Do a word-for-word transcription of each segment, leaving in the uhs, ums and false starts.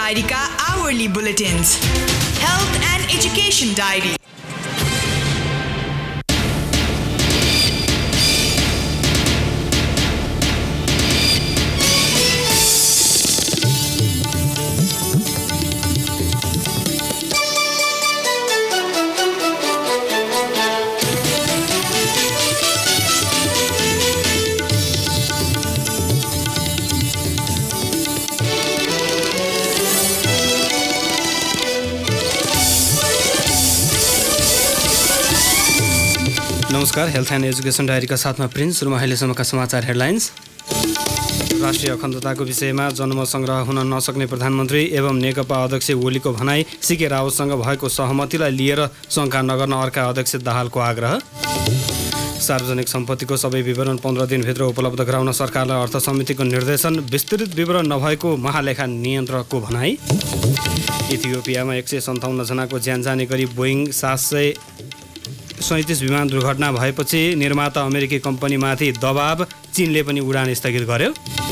डायरीका hourly bulletins, health and education diary. नमस्कार, health and education डायरीका साथमा प्रिन्स। सुरुमा अहिलेसम्मका समाचार हेडलाइन्स। राष्ट्रिय अखण्डताको विषयमा जनमत सङ्ग्रह हुन नसक्ने प्रधानमन्त्री एवं नेकपा अध्यक्ष ओलीको भनाई। सीके रावतसँग भएको सहमतिलाई लिएर शङ्का नगर्न अर्का अध्यक्ष दाहालको आग्रह। सार्वजनिक सम्पत्तिको सबै विवरण पन्ध्र दिनभित्र उपलब्ध गराउन सरकारलाई अर्थ समितिको निर्देशन। विस्तृत विवरण नभएको महालेखा नियन्त्रकको भनाई। इथियोपियामा एक सय सन्ताउन्न जनाको ज्यान जाने गरी बोइङ सात सय सैँतिस विमान दुर्घटना भएपछि निर्माता अमेरिकी कम्पनीमाथि दबाव, चीनले पनि उडान स्थगित गर्यो।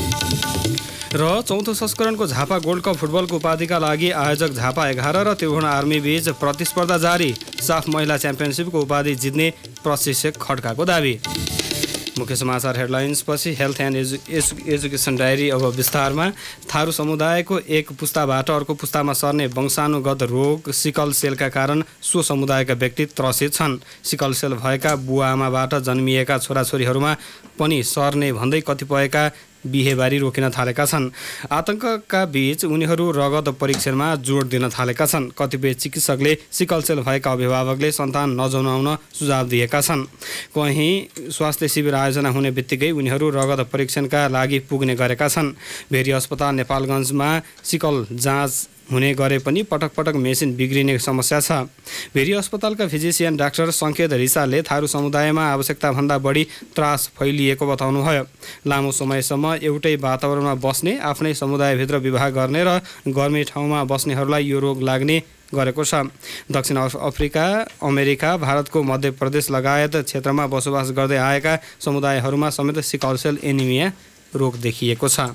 र चौथो संस्करणको झापा गोल्ड कप फुटबलको उपाधिका लागि आयोजक झापा एघार र त्रिभुवन आर्मी बीच प्रतिस्पर्धा जारी। साफ महिला च्याम्पियनसिपको उपाधि जित्ने प्रशिक्षक खड्काको दावी। मुख्य समाचार हेडलाइन्सपछि हेल्थ एन्ड एजु एजु एजुकेसन डायरी अब विस्तारमा। थारू समुदायको एक पुस्ताबाट अर्को पुस्तामा सर्ने वंशानुगत रोग सिकल सेलका कारण सो समुदायका व्यक्ति त्रसित छन्। सिकल सेल भएका बुवा आमाबाट जन्मिएका छोराछोरीहरूमा पनि सर्ने भन्दै कतिपयका बिहेबारी रोकिन थालेका छन्। आतंकका बीच उनीहरू रगत परीक्षणमा जोड दिन थालेका छन्। कतिपय चिकित्सकले सिकल सेल भएका अभिभावकले सन्तान नजन्माउन सुझाव दिएका छन्। कहीँ स्वास्थ्य शिविर आयोजना हुने बित्तिकै उनीहरू रगत परीक्षणका लागि पुग्ने गरेका छन्। भेरी अस्पताल नेपालगञ्जमा सिकल जाँच हुने गरे पनि पटक पटक मेसिन बिग्रिने समस्या छ। भेरी अस्पतालका फिजिसियन डाक्टर सङ्केत रिसालले थारू समुदायमा आवश्यकताभन्दा बढी त्रास फैलिएको बताउनुभयो। लामो समयसम्म एउटै वातावरणमा बस्ने, आफ्नै समुदायभित्र विवाह गर्ने र गर्मी ठाउँमा बस्नेहरूलाई यो रोग लाग्ने गरेको छ। दक्षिण अफ्रिका, अमेरिका, भारतको मध्य प्रदेश लगायत क्षेत्रमा बसोबास गर्दै आएका समुदायहरूमा समेत सिकल सेल एनिमिया रोग देखिएको छ।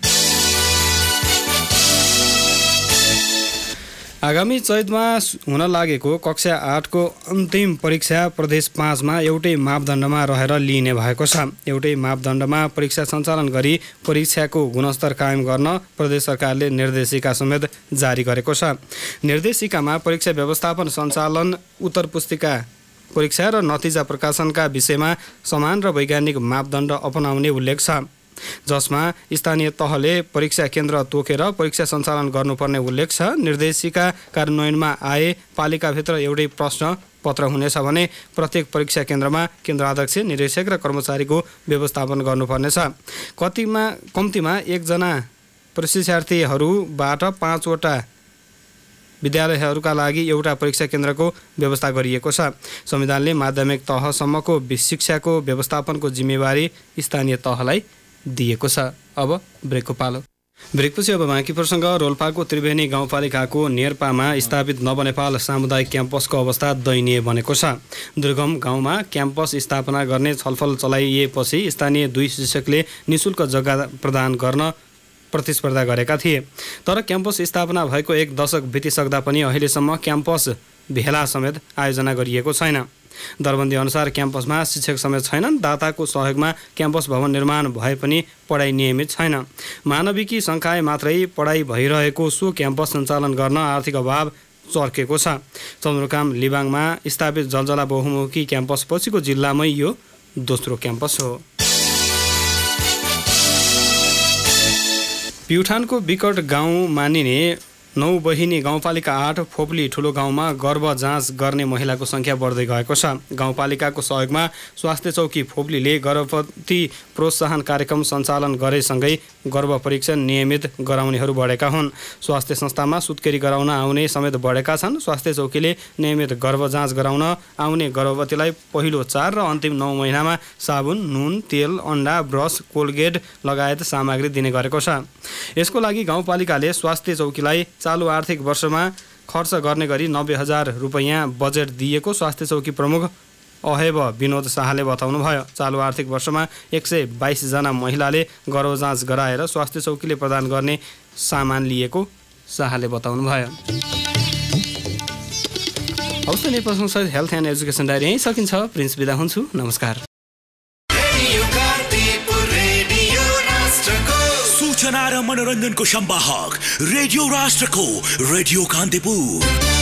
आगामी चैतमा हुन लागेको कक्षा आठको अन्तिम परीक्षा प्रदेश पाँचमा एउटै मापदण्डमा रहेर लिइने भएको छ। एउटै मापदण्डमा परीक्षा सञ्चालन गरी परीक्षाको गुणस्तर कायम गर्न प्रदेश सरकारले निर्देशिका समेत जारी गरेको छ। निर्देशिकामा परीक्षा व्यवस्थापन सञ्चालन, उत्तर पुस्तिका परीक्षा र नतिजा प्रकाशनका विषयमा समान र वैज्ञानिक मापदण्ड अपनाउने उल्लेख छ, जसमा स्थानीय तहले परीक्षा केन्द्र तोकेर परीक्षा सञ्चालन गर्नुपर्ने उल्लेख छ। निर्देशिका कार्यान्वयनमा आए पालिकाभित्र एउटै प्रश्न पत्र हुनेछ भने प्रत्येक परीक्षा केन्द्रमा केन्द्राध्यक्ष, निरीक्षक र कर्मचारीको व्यवस्थापन गर्नुपर्नेछ। कतिमा कम्तीमा एकजना प्रशिक्षार्थीहरूबाट पाँचवटा विद्यालयहरूका लागि एउटा परीक्षा केन्द्रको व्यवस्था गरिएको छ। संविधानले माध्यमिक तहसम्मको शिक्षाको व्यवस्थापनको जिम्मेवारी स्थानीय तहलाई दिएको छ। अब ब्रेकको पालो। ब्रेकपछि अब बाँकी प्रसङ्ग। रोल्पाको त्रिवेणी गाउँपालिकाको नेर्पामा स्थापित नवनेपाल सामुदायिक क्याम्पसको अवस्था दयनीय बनेको छ। दुर्गम गाउँमा क्याम्पस स्थापना गर्ने छलफल चलाइएपछि स्थानीय दुई शिक्षकले निःशुल्क जग्गा प्रदान गर्न प्रतिस्पर्धा गरेका थिए। तर क्याम्पस स्थापना भएको एक दशक बितिसक्दा पनि अहिलेसम्म क्याम्पस भेला समेत आयोजना गरिएको छैन। दरबन्दी अनुसार क्याम्पसमा शिक्षक समेत छैनन्। दाताको सहयोगमा क्याम्पस भवन निर्माण भए पनि पढाइ नियमित छैन। मानविकी सङ्काय मात्रै पढाइ भइरहेको सो क्याम्पस सञ्चालन गर्न आर्थिक अभाव चर्केको छ। चन्द्रकाम लिबाङमा स्थापित जलजला बहुमुखी क्याम्पस पछिको जिल्लामै यो दोस्रो क्याम्पस हो। प्युठानको विकट गाउँ मानिने नौ बहिनी गाउँपालिका आठ फोप्ली ठुलो गाउँमा गर्भ जाँच गर्ने महिलाको सङ्ख्या बढ्दै गएको छ। गाउँपालिकाको सहयोगमा स्वास्थ्य चौकी फोप्लीले गर्भवती प्रोत्साहन कार्यक्रम सञ्चालन गरेसँगै गर्भ परीक्षण नियमित गराउनेहरू बढेका हुन्। स्वास्थ्य संस्थामा सुत्केरी गराउन आउने समेत बढेका छन्। स्वास्थ्य चौकीले नियमित गर्भ जाँच गराउन आउने गर्भवतीलाई पहिलो चार र अन्तिम नौ महिनामा साबुन, नुन, तेल, अन्डा, ब्रस, कोलगेट लगायत सामग्री दिने गरेको छ। यसको लागि गाउँपालिकाले स्वास्थ्य चौकीलाई चालु आर्थिक वर्षमा खर्च गर्ने गरी नब्बे हजार रुपैयाँ बजेट दिएको स्वास्थ्य चौकी प्रमुख अहेब विनोद शाहले बताउनुभयो। चालु आर्थिक वर्षमा एक सय बाइसजना महिलाले गर्भ जाँच गराएर स्वास्थ्य चौकीले प्रदान गर्ने सामान लिएको शाहले बताउनुभयो। हवस् त नेपालसँगसहित हेल्थ एन्ड एजुकेसन डायरी यहीँ सकिन्छ। प्रिन्स बिदा हुन्छु। नमस्कार। सूचना र मनोरञ्जनको संवाहक रेडियो राष्ट्रको रेडियो कान्तिपुर।